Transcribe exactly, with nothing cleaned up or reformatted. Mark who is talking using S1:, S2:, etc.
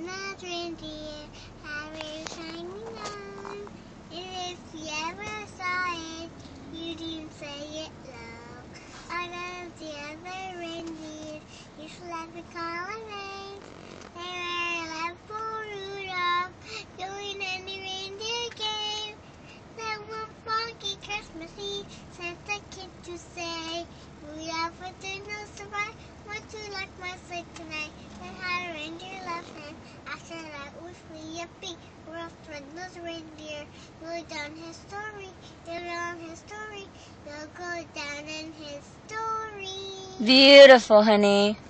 S1: red reindeer have a shiny nose. And if you ever saw it, you'd even say it low. All of the other reindeer used to like to call a name. They were left for Rudolph, going in the reindeer game. That one foggy Christmas Eve sent the kid to say, Rudolph with the nose so bright, would you like my sleigh tonight? Then had a reindeer left hand. After that was me a big rough red-nosed reindeer. Go down his story, go down his story, you'll go down in his story.
S2: Beautiful, honey.